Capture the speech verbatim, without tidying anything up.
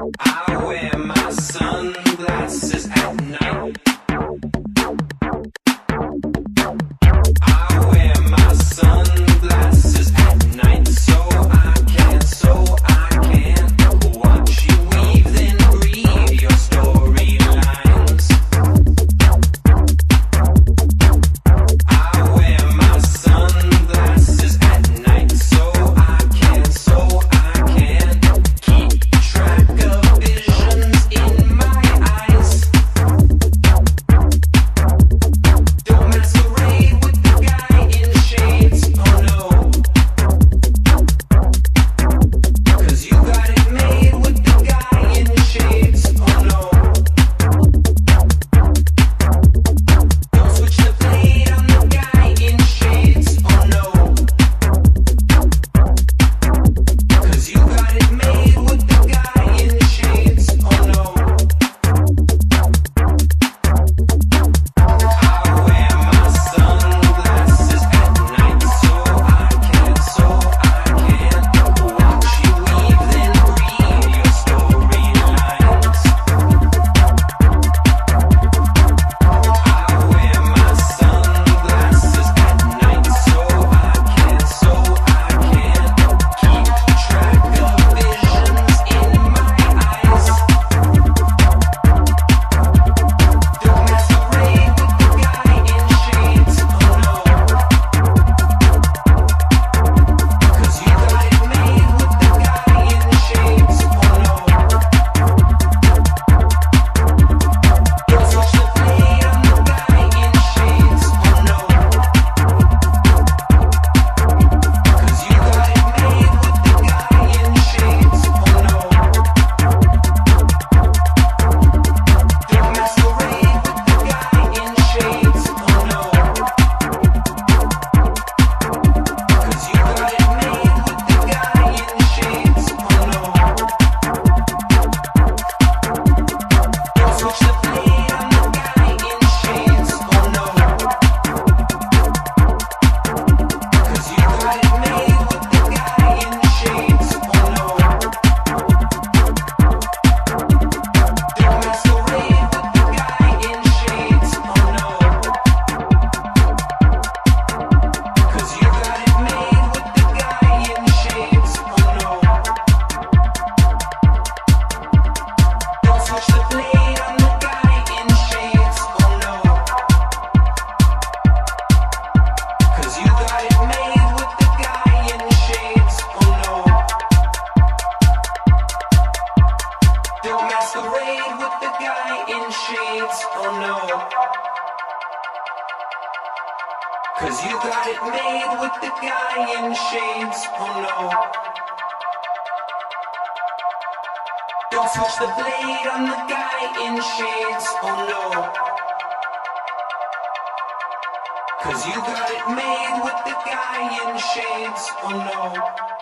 I wear my sunglasses at night. I wear my sunglasses at night so I can, so I can watch you weave then read your storylines. I wear my sunglasses at night so I can, so I can keep track of visions in my eyes. Don't masquerade with the guy in shades, oh no. 'Cause you got it made with the guy in shades, oh no. Don't switch the blade on the guy in shades, oh no. 'Cause you got it made with the guy in shades, oh no. I wear my sunglasses at night so I can, so I can watch you weave then read your storylines. I wear my sunglasses at night so I can, so I can keep track of visions in my eyes. Don't masquerade with the guy in shades, oh no. 'Cause you got it made with the guy in shades, oh no. Don't switch the blade on the guy in shades, oh no. 'Cause you got it made with the guy in shades, oh no. Don't masquerade with the guy in shades, oh no. 'Cause you got it made with the guy in shades, oh no. Don't switch the blade on the guy in shades, oh no. 'Cause you got it made with the guy in shades, oh no. Don't masquerade with the guy in shades, oh no. 'Cause you got it made with the guy in shades, oh no. Don't switch the blade on the guy in shades, oh no. 'Cause you got it made with the guy in shades, oh no. Don't masquerade with the guy in shades, oh no. 'Cause you got it made with the guy in shades, oh no. Don't switch the blade on the guy in shades, oh no. 'Cause you got it made with the guy in shades, oh no.